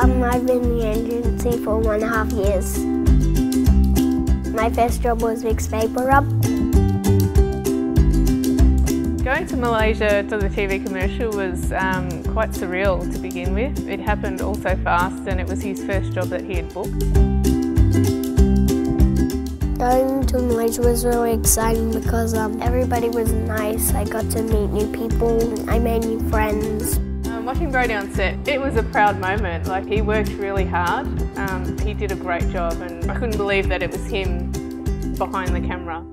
I've been in the agency for 1.5 years. My first job was Vicks Vapor Rub. Going to Malaysia to the TV commercial was quite surreal to begin with. It happened all so fast and it was his first job that he had booked. Going to Malaysia was really exciting because everybody was nice. I got to meet new people. I made new friends. Watching Brodie on set, it was a proud moment. Like, he worked really hard. He did a great job and I couldn't believe that it was him behind the camera.